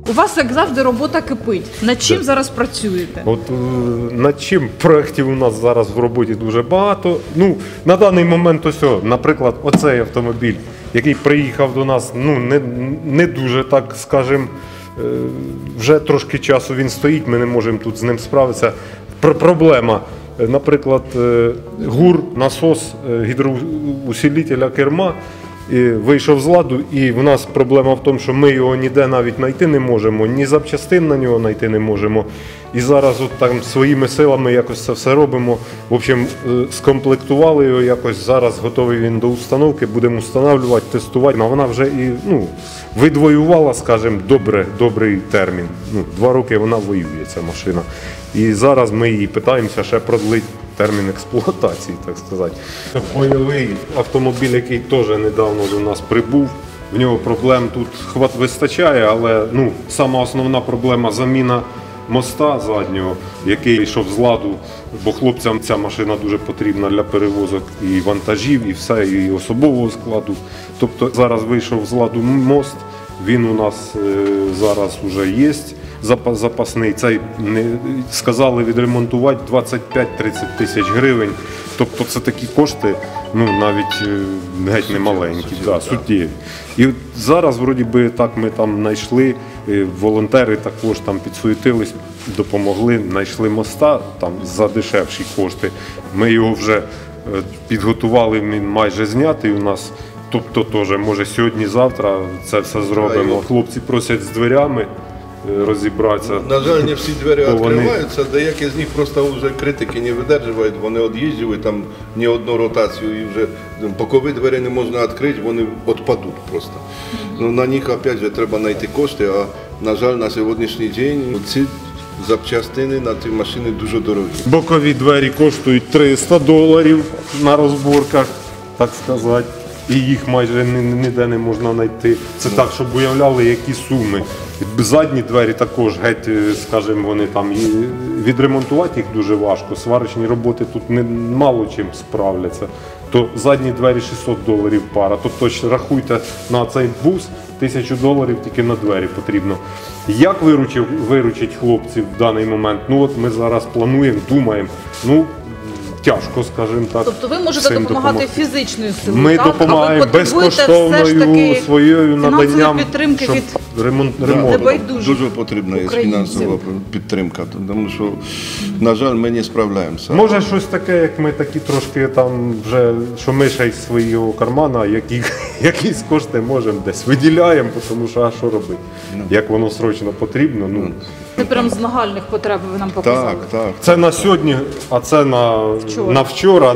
У вас, як завжди, робота кипить. Над чим зараз працюєте? От над чим проєктів у нас зараз в роботі дуже багато. Ну, на даний момент ось, наприклад, оцей автомобіль, який приїхав до нас, ну, не дуже, так скажемо, вже трошки часу він стоїть, ми не можемо тут з ним справитися. Проблема, наприклад, ГУР, насос гідроусилителя керма, вийшов з ладу, і в нас проблема в тому, що ми його ніде навіть знайти не можемо, ні запчастин на нього знайти не можемо. І зараз от там своїми силами якось це все робимо. В общем, скомплектували його якось, зараз готовий він до установки, будемо встановлювати, тестувати. А вона вже і відвоювала, скажімо, добрий термін. 2 роки вона воює, ця машина. І зараз ми її питаємося ще продлити термін експлуатації, так сказати. Бойовий автомобіль, який теж недавно до нас прибув, в нього проблем тут вистачає, але сама основна проблема – заміна моста заднього, який йшов з ладу, бо хлопцям ця машина дуже потрібна для перевозок і вантажів, і все, і особового складу. Тобто зараз вийшов з ладу мост, він у нас зараз вже є. Запасний, цей сказали відремонтувати 25-30 тисяч гривень. Тобто це такі кошти, навіть геть не маленькі, суттєві. І от зараз, вроді би, так ми там знайшли, волонтери також там підсуетились, допомогли, знайшли моста там за дешевші кошти. Ми його вже підготували, він майже знятий у нас. Тобто теж, може, сьогодні-завтра це все зробимо. Хлопці просять з дверями розібратися. На жаль, не всі двері відкриваються, деякі з них просто вже критики не видержують, вони від'їздили там не одну ротацію і вже поки двері не можна відкрити, вони відпадуть просто. На них опять же треба знайти кошти, а на жаль, на сьогоднішній день ці запчастини на ці машини дуже дорогі. Бокові двері коштують $300 на розборках, так сказати. І їх майже ніде не можна знайти. Це так, щоб уявляли, які суми. Задні двері також, геть, скажімо, вони там, відремонтувати їх дуже важко, сварочні роботи тут мало чим справляться. То задні двері $600 пара. Тобто рахуйте на цей бус $1000 тільки на двері потрібно. Як виручить хлопців в даний момент? От ми зараз плануємо, думаємо. Тяжко, скажімо так. Тобто ви можете допомагати фізичною силою, ми допомагаємо безкоштовною своєю наданням підтримки від ремонту. Дуже потрібна є фінансова підтримка, тому що, на жаль, ми не справляємося. Може щось таке, як ми такі трошки там вже, що ми ще із свого кармана, якісь кошти можемо десь виділяємо, тому що а що робити? Як воно срочно потрібно. Це прямо з нагальних потреб ви нам показали. Так. Це на сьогодні, а це на вчора.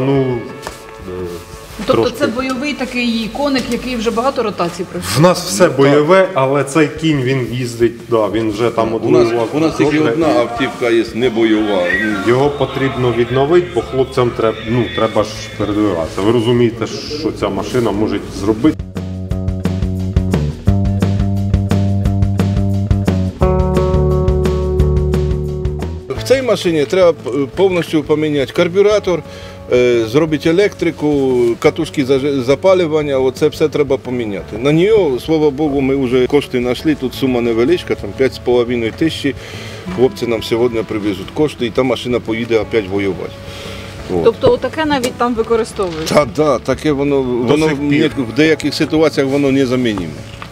Тобто трошки. Це бойовий такий коник, який вже багато ротацій пройшов? В нас все бойове, але цей кінь, він їздить, він вже там у нас тільки одна автівка є, не бойова. Його потрібно відновити, бо хлопцям треба ж передвигатися. Ви розумієте, що ця машина може зробити. В цій машині треба повністю поміняти карбюратор, зробити електрику, катушки запалювання, оце все треба поміняти. На нього, слава Богу, ми вже кошти знайшли, тут сума невеличка, там 5,5 тисячі. Хлопці нам сьогодні привезуть кошти і та машина поїде опять воювати. Тобто отаке навіть там використовується? Так, таке воно в деяких ситуаціях воно незамінне.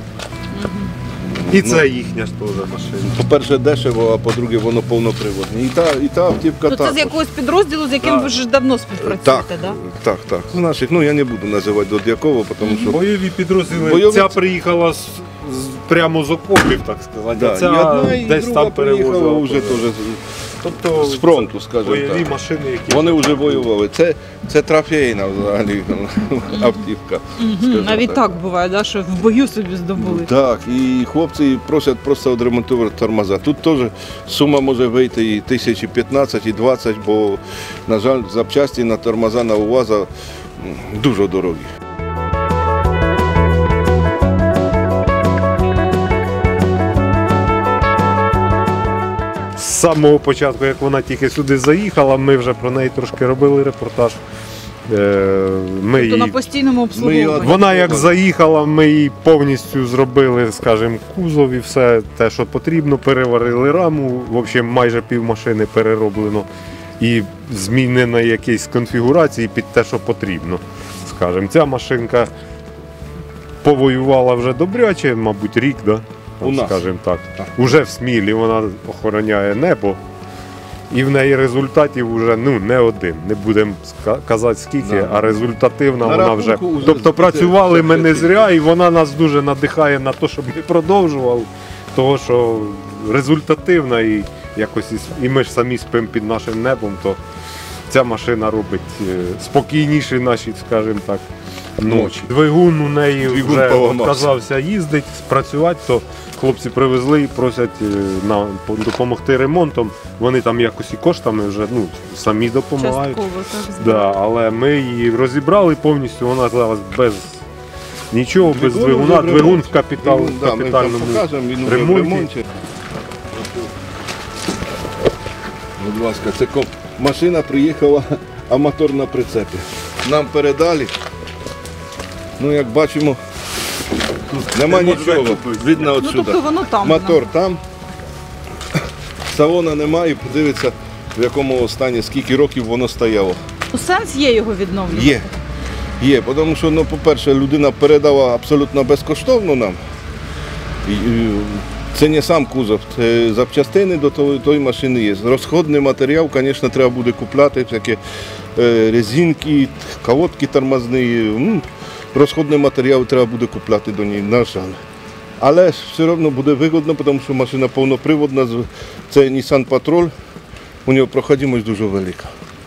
І це їхня ж теж машина. По-перше, дешево, а по-друге, воно повноприводне. І та автівка також. Це з якогось підрозділу, з яким ви вже давно співпрацюєте, так? Так. З наших, я не буду називати до якого, тому що... Бойові підрозділи, ця приїхала прямо з окопів, так сказати. І одна, і десь друга там приїхала вже теж тобто, з фронту, скажімо так. Бойові машини, які... Вони вже воювали. Це трофейна взагалі автівка. Навіть так буває, що в бою собі здобули. Так, і хлопці просять просто відремонтувати тормоза. Тут теж сума може вийти і 1015, і 20, бо, на жаль, запчасті на тормоза на УАЗа дуже дорогі. З самого початку, як вона тільки сюди заїхала, ми вже про неї трошки робили репортаж. Ми То на її, постійному обслуговуванні. вона як заїхала, ми її повністю зробили, скажімо, кузов і все те, що потрібно, переварили раму, в общем, майже пів машини перероблено і змінено якісь конфігурації під те, що потрібно. Скажімо, ця машинка повоювала вже добряче, мабуть, рік, да? У нас. Скажімо так. Уже в Смілі вона охороняє небо. І в неї результатів вже не один. Не будемо казати скільки, Да. а результативна На вона вже. рахунку вже Тобто працювали все ми не потрібно. зря, і вона нас дуже надихає на те, щоб ми продовжували. Того, що результативна і якось і ми ж самі спимо під нашим небом, то ця машина робить спокійніші наші, скажімо так, ночі. Двигун у неї Двигун вже поламався. відказався їздити, спрацювати, то хлопці привезли і просять нам допомогти ремонтом. Вони там якось і коштами вже самі допомагають. Частково, так, Да, але ми її розібрали повністю, вона зараз без нічого, без Двигун двигуна. вже в Двигун ремонті. в капітальному Ми вам покажемо, він вже в ремонті. ремонті. Будь ласка, це машина приїхала, а мотор на прицепі. Нам передали. Ну, як бачимо, тут нема нічого. Видно Ну, отсюди. тобто воно там. Мотор там. Салона немає, і подивиться, в якому стані, скільки років воно стояло. Ну, сенс є його відновлювати. Є, тому що, по-перше, людина передала абсолютно безкоштовно нам. Це не сам кузов, це запчастини до тої машини є. Розходний матеріал, звісно, треба буде купляти, всякі резинки, колодки тормозні. Розходний матеріал треба буде купляти до неї, на жаль. Але ж все одно буде вигідно, тому що машина повноприводна, це Nissan Patrol, у нього проходимость дуже велика.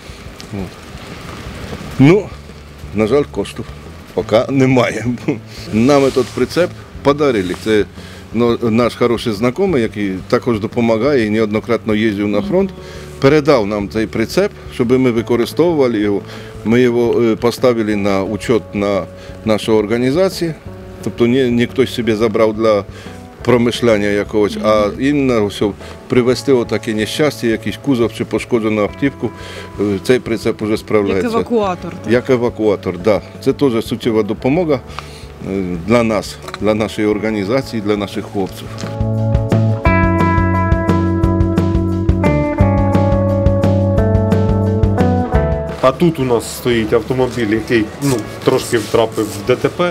Ну, на жаль, коштів поки немає. Нам цей прицеп подарили. Це наш хороший знайомий, який також допомагає і неоднократно їздив на фронт. Передав нам цей прицеп, щоб ми використовували його. Ми його поставили на учет на нашу організацію. Тобто не хтось собі забрав для промишляння якогось, а іменно все, привезти отаке нещастя, якийсь кузов чи пошкоджену автівку, цей прицеп вже справляється. Як евакуатор. Так. Як евакуатор, так. Да. Це теж суттєва допомога для нас, для нашої організації, для наших хлопців. А тут у нас стоїть автомобіль, який трошки втрапив в ДТП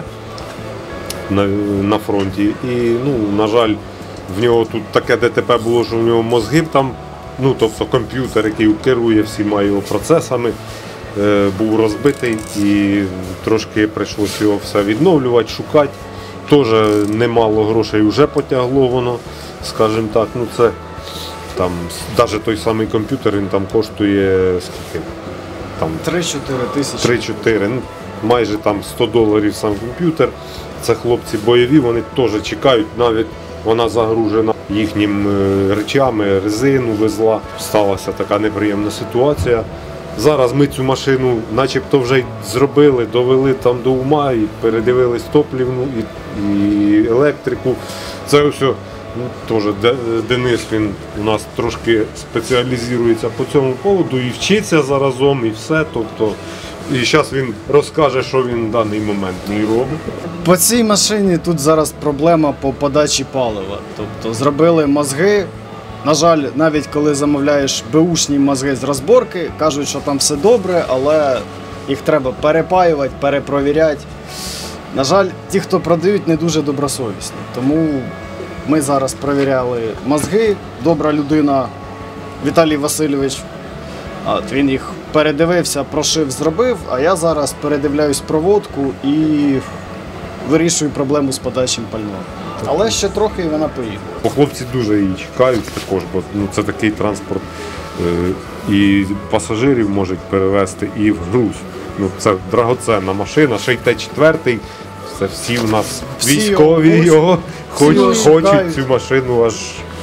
на фронті. І, на жаль, в нього тут таке ДТП було, що в нього мозги там, тобто комп'ютер, який керує всіма його процесами, був розбитий і трошки прийшлося його все відновлювати, шукати. Теж немало грошей вже потягло воно, скажімо так. Це там, навіть той самий комп'ютер, він там коштує скільки? Там 3-4 тисячі. 3-4, майже там $100 сам комп'ютер. Це хлопці бойові, вони теж чекають, навіть вона загружена їхніми речами, резину везла. Сталася така неприємна ситуація. Зараз ми цю машину начебто вже зробили, довели там до ума і передивились топливну і електрику. Це все теж Денис, він у нас трошки спеціалізується по цьому поводу і вчиться заразом, і все. Тобто, і зараз він розкаже, що він в даний момент не робить. По цій машині тут зараз проблема по подачі палива. Тобто зробили мозги. На жаль, навіть коли замовляєш беушні мозги з розборки, кажуть, що там все добре, але їх треба перепаювати, перепровіряти. На жаль, ті, хто продають, не дуже добросовісні. Тому ми зараз перевіряли мозги. Добра людина Віталій Васильович, він їх передивився, прошив, зробив, а я зараз передивляюсь проводку і вирішую проблему з подачем пального. Але ще трохи і вона поїхала. Хлопці дуже її чекають також, бо це такий транспорт і пасажирів можуть перевезти, і в груз. Це драгоценна машина, ще й Т4, це всі в нас Всі військові його хочуть чекають. цю машину аж.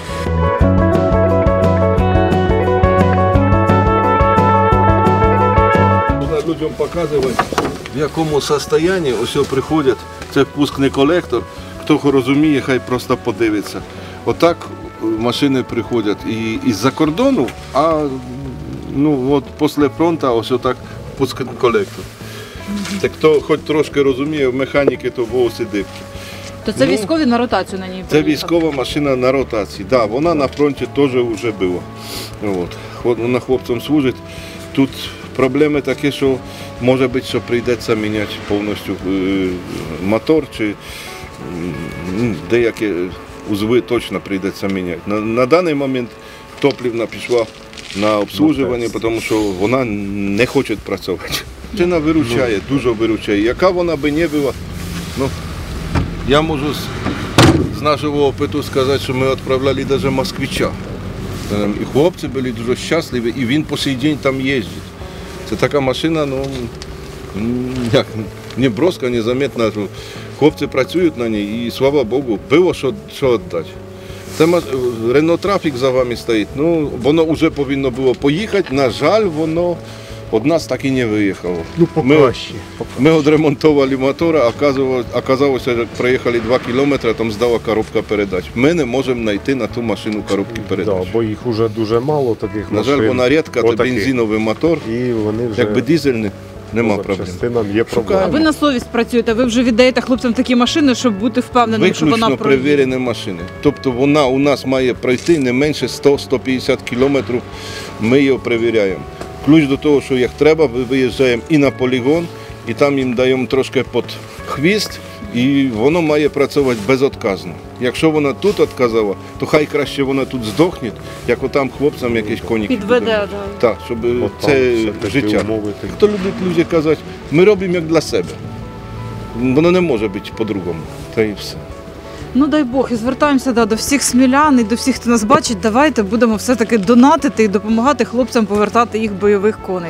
Можна людям показувати, в якому стані ось приходять, це впускний колектор. Хто розуміє, хай просто подивиться. Отак машини приходять і з-за кордону, а от після фронту ось отак пуск колектор. Це хто хоч трошки розуміє, в механіки то волоси дибки. То це військові на ротацію на ній Це приїхали? військова машина на ротації. Да, вона на фронті теж вже була. Вона хлопцям служить. Тут проблеми такі, що може бути, що прийдеться міняти повністю мотор, чи деякі узли точно прийдеться міняти. На даний момент топлівна пішла на обслужування, тому що вона не хоче працювати. Машина виручає, дуже виручає. Яка вона би не була, я можу з нашого опиту сказати, що ми відправляли навіть москвича. І хлопці були дуже щасливі, і він по сей день там їздить. Це така машина, не броска, незаметна. Хлопці працюють на ній, і слава Богу, було що віддати. Це Renault Trafic за вами стоїть, воно вже повинно було поїхати, на жаль, воно від нас так і не виїхало. Ми відремонтували мотор, а оказалося, як проїхали 2 кілометри, там здала коробка передач. Ми не можемо знайти на ту машину коробки передач. Да, бо їх вже дуже мало таких машин. На жаль, вона рідка, це бензиновий мотор, і вони вже якби дизельний, нема проблем. Є проблеми. А ви на совість працюєте, ви вже віддаєте хлопцям такі машини, щоб бути впевненим, що вона Виключно проїде? перевірені машини. Тобто вона у нас має пройти не менше 100-150 кілометрів, ми її перевіряємо. Ключ до того, що як треба, ми виїжджаємо і на полігон, і там їм даємо трошки під хвіст, і воно має працювати безотказно. Якщо вона тут відказала, то хай краще вона тут здохне, як отам хлопцям якісь коніки. Підведе, будемо. да. Так, щоб От це там все-таки життя. умови такі. Хто любить люди казати, ми робимо як для себе. Воно не може бути по-другому. Та і все. Ну дай Бог, і звертаємося до всіх смілян і до всіх, хто нас бачить, давайте будемо все-таки донатити і допомагати хлопцям повертати їх бойових коней.